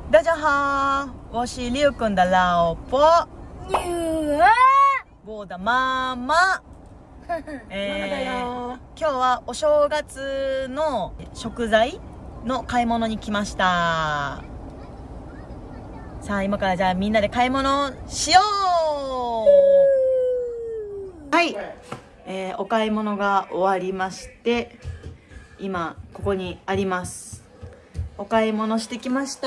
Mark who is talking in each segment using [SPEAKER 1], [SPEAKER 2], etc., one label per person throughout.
[SPEAKER 1] 大家好，我是六君的老婆，
[SPEAKER 2] 女儿。
[SPEAKER 1] 我的妈妈。今日はお正月の食材の買い物に来ました。さあ今からじゃあみんなで買い物しよう。はい、お買い物が終わりまして、今ここにあります。お買い物してきました。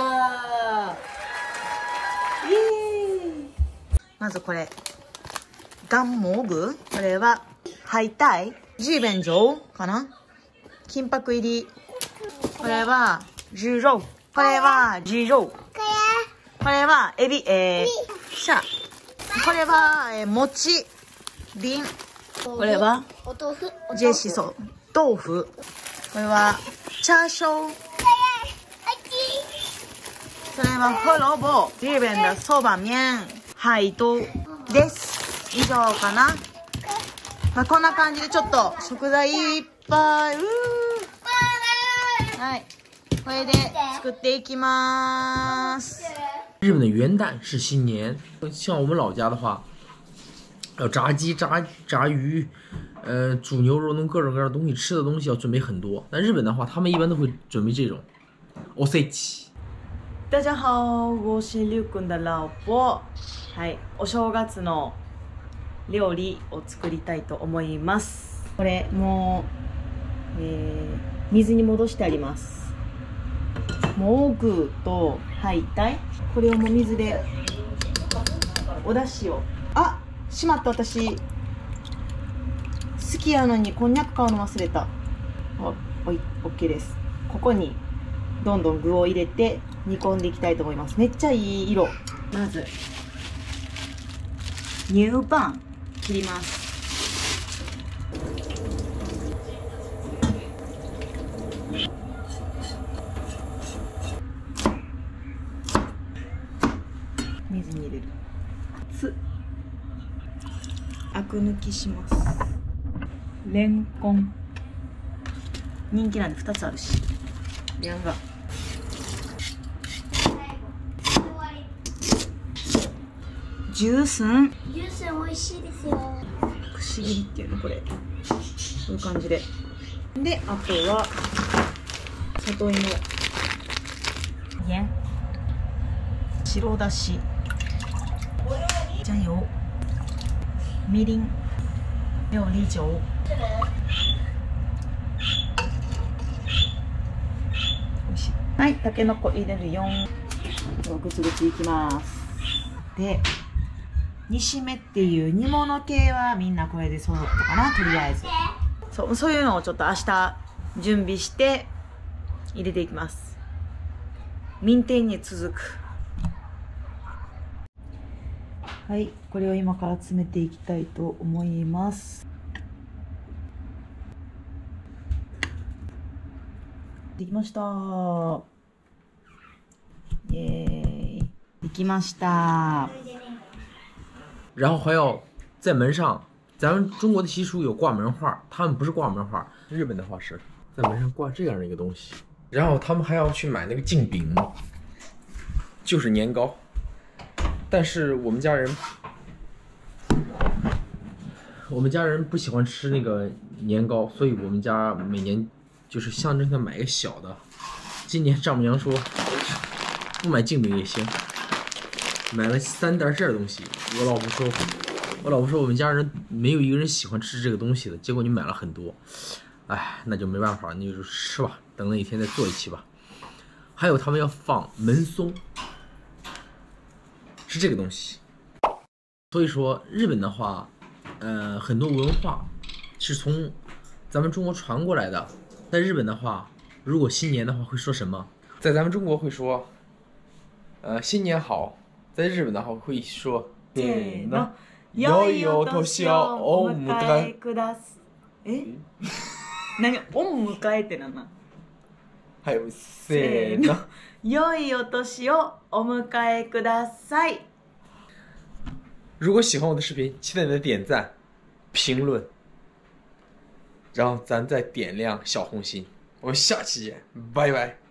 [SPEAKER 1] まずこれガンモーグ、これはハイタイジーベンジョウかな、金箔入り。これはジュロウ、これはジロウ、これはエビ、シャ、これは、餅瓶、これは
[SPEAKER 2] お豆腐、
[SPEAKER 1] ジェシソ豆腐、これはチャーショー、それはホロボ、日本的そば麺、海斗です。以上かな。まあ、こんな感じでちょっと食材いっぱい。はい、これで作っていきます。
[SPEAKER 3] 日本的元旦是新年，像我们老家的话，要炸鸡、炸鱼，煮牛肉，弄各种各样的东西，吃的东西要准备很多。但日本的话，他们一般都会准备这种おせち。
[SPEAKER 1] 大家好，我是六君的老婆。はい、お正月の料理を作りたいと思います。これもう、水に戻してあります。モーグとハイタイ、これをもう水でお出汁を、あ、しまった、私好きやのにこんにゃく買うの忘れた。おい、 OK です。ここにどんどん具を入れて煮込んでいきたいと思います。めっちゃいい色。まず乳パン切ります。水に入れる。アク抜きします。レンコン人気なんで2つあるし、レンガ、ジュースン、
[SPEAKER 2] ジュース美味しいですよ。
[SPEAKER 1] くし切りっていうの、これこういう感じで。で、あとは里芋、白だし、じゃよ、みりん、料理酒、おいしい。はい、たけのこ入れるよ。ぐつぐついきます。で、煮しめっていう煮物系はみんなこれで揃ったかな、とりあえず。そういうのをちょっと明日準備して入れていきます。民店に続く。はい、これを今から詰めていきたいと思います。できました。イエーイ、できました。
[SPEAKER 3] 然后还要在门上，咱们中国的习俗有挂门画，他们不是挂门画，日本的话是在门上挂这样的一个东西。然后他们还要去买那个镜饼，就是年糕。但是我们家人不喜欢吃那个年糕，所以我们家每年就是象征性买一个小的。今年丈母娘说不买镜饼也行，买了3袋这东西。我老婆说我们家人没有一个人喜欢吃这个东西的，结果你买了很多。哎，那就没办法，你就吃吧，等那一天再做一期吧。还有他们要放门松，是这个东西。所以说日本的话，很多文化是从咱们中国传过来的。在日本的话，如果新年的话会说什么？在咱们中国会说，新年好。在日本的话会说，
[SPEAKER 1] せーの、良いお年をお迎えください。何、お迎えってなんなん？
[SPEAKER 3] 还有せーの、
[SPEAKER 1] 良いお年をお迎えください。
[SPEAKER 3] 如果喜欢我的视频，期待你的点赞、评论，然后咱再点亮小红心。我们下期见，拜拜。